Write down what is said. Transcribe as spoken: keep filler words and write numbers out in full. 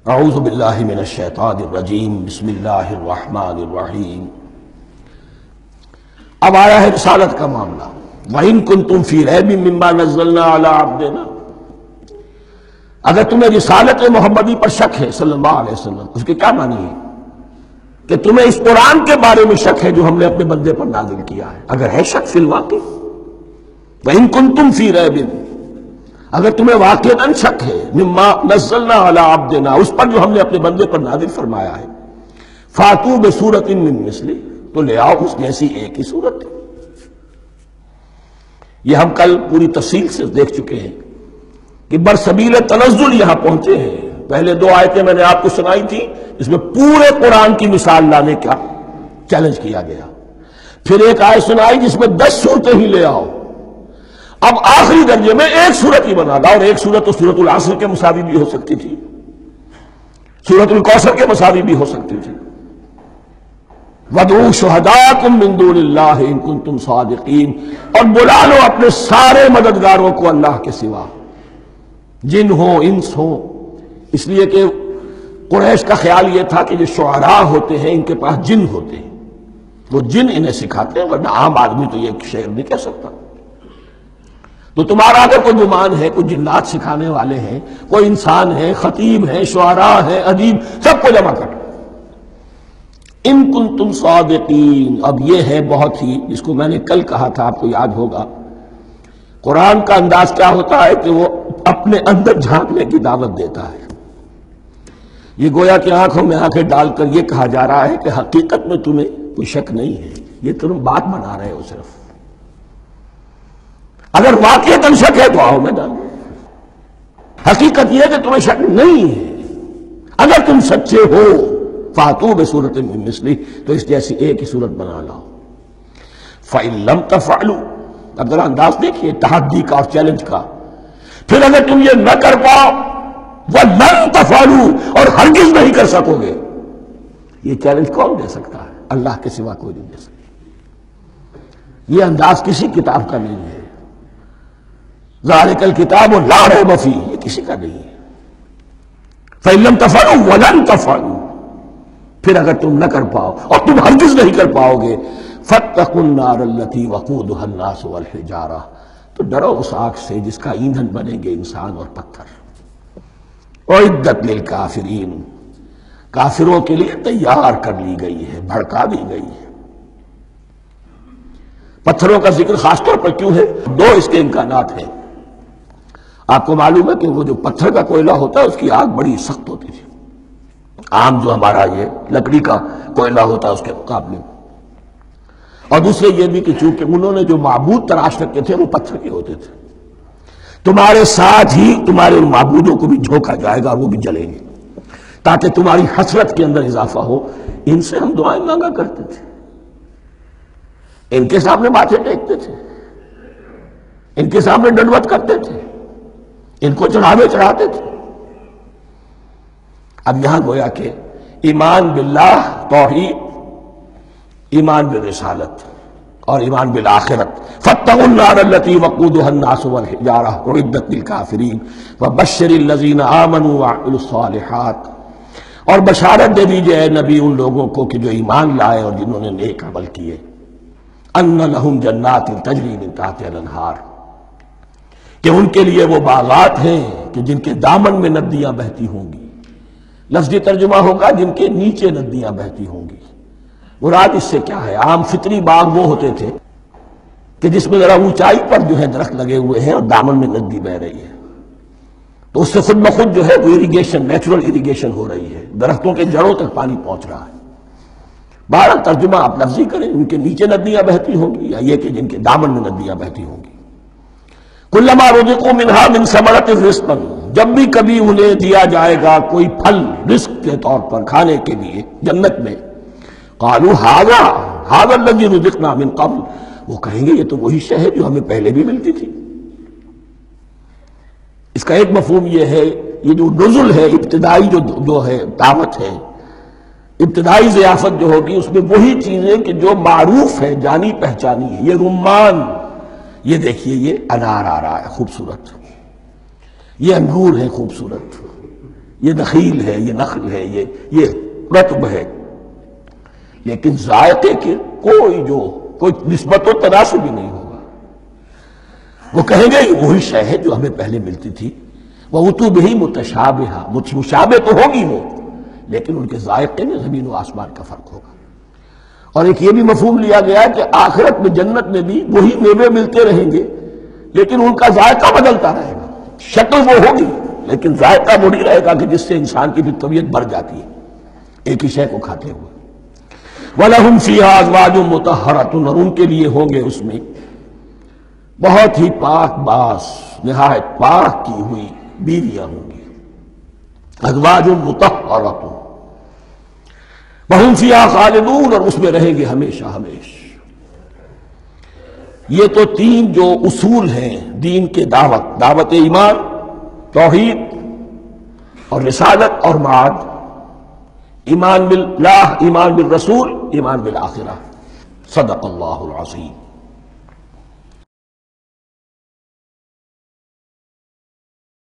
اعوذ باللہ من الشیطان الرجیم، بسم اللہ الرحمن الرحیم۔ اب آیا ہے رسالت کا معاملہ۔ وَإِن كُنتُمْ فِي رَيْبٍ مِّمَّا نَزَّلْنَا عَلَىٰ عَبْدِنَا، اگر تمہیں رسالت محمدی پر شک ہے صلی اللہ علیہ وسلم، اس کے کیا معنی ہے؟ کہ تمہیں اس قرآن کے بارے میں شک ہے جو ہم نے اپنے بندے پر نازل کیا ہے۔ اگر ہے شک فی الواقع، وَإِن كُنتُمْ فِي رَيْبٍ، اگر تمہیں واقعاً شک ہے مما نزلنا علی عبدنا، اس پر جو ہم نے اپنے بندے پر نازل فرمایا ہے، فاتو بسورۃ من مثلہ، تو لے آؤ اس جیسی ایک ہی صورت۔ یہ ہم کل پوری تفصیل سے دیکھ چکے ہیں کہ برسبیل تنزل یہاں پہنچے ہیں۔ پہلے دو آیتیں میں نے آپ کو سنائی تھی، اس میں پورے قرآن کی مثال لانے کا چیلنج کیا گیا۔ پھر ایک آیت سنائی جس میں دس صورتیں ہی لے آؤ۔ اب آخری درجے میں ایک صورت ہی بنا لا، اور ایک صورت تو سورۃ العصر کے مساوی بھی ہو سکتی تھی، سورۃ الکوثر کے مساوی بھی ہو سکتی تھی۔ وَادْعُوا شُهَدَاءَكُم مِّن دُونِ اللَّهِ إِن كُنتُمْ صَادِقِينَ، اور بلا لو اپنے سارے مددگاروں کو اللہ کے سوا، جن ہو انس ہو، اس لیے کہ قریش کا خیال یہ تھا کہ جو شعراء ہوتے ہیں ان کے پاس جن ہوتے ہیں، وہ جن انہیں سکھاتے ہیں، ورنہ عام آدمی تو یہ شعر نہیں کہہ سکتا۔ تو تمہارا اگر کوئی گمان ہے کوئی جنات سکھانے والے ہیں، کوئی انسان ہے، خطیب ہے، شعراء ہے، ادیب، سب کو جمع کر۔ ان کنتم صادقین، اب یہ ہے بہت ہی، جس کو میں نے کل کہا تھا، آپ کو یاد ہوگا، قرآن کا انداز کیا ہوتا ہے کہ وہ اپنے اندر جھانکنے کی دعوت دیتا ہے۔ یہ گویا کہ آنکھوں میں آنکھیں ڈال کر یہ کہا جا رہا ہے کہ حقیقت میں تمہیں کوئی شک نہیں ہے، یہ تم بات بنا رہے ہو صرف۔ اگر واقعتاً شک ہے تو آؤ میدان میں، حقیقت یہ ہے کہ تمہیں شک نہیں ہے۔ اگر تم سچے ہو فاتو بسورۃ من مثلہ، تو اس جیسی ایک ہی صورت بنا لاؤ۔ فَإِن لَمْ تَفْعَلُوا، اب ذرا انداز دیکھیے تحدی کا اور چیلنج کا۔ پھر اگر تم یہ نہ کر پاؤ، وَلَن تَفْعَلُوا، اور ہرگز نہیں کر سکو گے، یہ چیلنج کون دے سکتا ہے؟ اللہ کے سوا کوئی نہیں دے سکتا۔ یہ انداز کسی کتاب کا نہیں ہے۔ ذالک الکتاب لا ریب فیہ، یہ کسی کا نہیں ہے۔ فَإِن لَمْ تَفْعَلُوا وَلَن تَفْعَلُوا، پھر اگر تم نہ کر پاؤ اور تم ہرگز نہیں کر پاؤ گے، فَاتَّقُوا النَّارَ الَّتِي وَقُودُهَا النَّاسُ وَالْحِجَارَةُ، تو ڈرو اس آگ سے جس کا ایندھن بنیں گے انسان اور پتھر۔ اعدت للکافرین، کافروں کے لیے تیار کر لی گئی ہے، بھڑکا دی گئی ہے۔ پتھروں کا ذکر خاص طور پر کیوں ہے؟ دو اس کے امکانات ہیں۔ آپ کو معلوم ہے کہ وہ جو پتھر کا کوئلہ ہوتا ہے اس کی آگ بڑی سخت ہوتی تھی، عام جو ہمارا یہ لکڑی کا کوئلہ ہوتا ہے اس کے مقابلے میں۔ اور دوسرے یہ بھی کہ چونکہ انہوں نے جو معبود تراش رکھے تھے وہ پتھر کے ہوتے تھے، تمہارے ساتھ ہی تمہارے ان معبودوں کو بھی جھونکا جائے گا اور وہ بھی جلیں گے، تاکہ تمہاری حسرت کے اندر اضافہ ہو۔ ان سے ہم دعائیں مانگا کرتے تھے، ان کے سامنے ماتھے ٹیکتے تھے، ان کے سامنے ڈنڈوت کرتے تھے، ان کو چڑھاوے چڑھاتے تھے۔ اب یہاں گویا کہ ایمان باللہ، توحید، ایمان بالرسالت اور ایمان بالآخرت۔ فَاتَّقُوا النَّارَ الَّتِي وَقُودُهَا النَّاسُ وَالْحِجَارَةُ أُعِدَّتْ لِلْكَافِرِينَ وَبَشِّرِ الَّذِينَ آمَنُوا وَعَمِلُوا الصَّالِحَاتِ، اور بشارت دے دیجئے اے نبی ان لوگوں کو کہ جو ایمان لائے اور جنہوں نے نیک عمل کیے، أَنَّ لَهُمْ جَنَّاتٍ تَجْرِي مِن تَحْتِهَا الْأَنْهَارُ، کہ ان کے لیے وہ باغات ہیں کہ جن کے دامن میں ندیاں بہتی ہوں گی۔ لفظی ترجمہ ہوگا جن کے نیچے ندیاں بہتی ہوں گی۔ مراد اس سے کیا ہے؟ عام فطری باغ وہ ہوتے تھے کہ جس میں ذرا اونچائی پر جو ہے درخت لگے ہوئے ہیں اور دامن میں ندی بہ رہی ہے، تو اس سے خود بخود جو ہے وہ اریگیشن، نیچرل اریگیشن ہو رہی ہے، درختوں کے جڑوں تک پانی پہنچ رہا ہے۔ بہرحال ترجمہ آپ لفظی کریں، ان کے نیچے ندیاں بہتی ہوں گی، یا یہ کہ جن کے دامن میں ندیاں بہتی ہوں گی۔ کلما رزقوا منها من ثمرۃ رزقا، جب بھی کبھی انہیں دیا جائے گا کوئی پھل رزق کے طور پر کھانے کے لیے جنت میں، قالوا هذا هذا الذي رزقنا من قبل، وہ کہیں گے یہ تو وہی شے ہے جو ہمیں پہلے بھی ملتی تھی۔ اس کا ایک مفہوم یہ ہے، یہ جو نزل ہے، ابتدائی جو جو ہے دعوت ہے، ابتدائی ضیافت جو ہوگی اس میں وہی چیزیں کہ جو معروف ہے، جانی پہچانی ہے۔ یہ رمان، یہ دیکھیے یہ انار آ رہا ہے خوبصورت، یہ انگور ہے خوبصورت، یہ نخیل ہے، یہ نخل ہے، یہ یہ رطب ہے، لیکن ذائقے کے کوئی جو کوئی نسبت و تناسب بھی نہیں ہوگا۔ وہ کہیں گے یہ وہی شے ہے جو ہمیں پہلے ملتی تھی، وَأُتُوا بِهِ مُتَشَابِهًا، مشابہ تو ہوگی وہ، لیکن ان کے ذائقے میں زمین و آسمان کا فرق ہوگا۔ اور ایک یہ بھی مفہوم لیا گیا کہ آخرت میں جنت میں بھی وہی میوے ملتے رہیں گے، لیکن ان کا ذائقہ بدلتا رہے گا، شکل وہ ہوگی لیکن ذائقہ وہی رہے گا کہ جس سے انسان کی بھی طبیعت بڑھ جاتی ہے ایک ہی شے کو کھاتے ہوئے۔ وَلَهُمْ فِيهَا أَزْوَاجٌ مُطَهَّرَةٌ، اور ان کے لیے ہوں گے اس میں بہت ہی پاک باز، نہایت پاک کی ہوئی بیویاں ہوں گی۔ ازواج مطہرۃ وہم فیہا خالدون، اور اس میں رہیں گے ہمیشہ ہمیش۔ یہ تو تین جو اصول ہیں دین کے دعوت، دعوت ایمان، توحید اور رسالت اور معاد، ایمان باللہ، ایمان بالرسول، ایمان بالآخرہ۔ صدق اللہ العظیم۔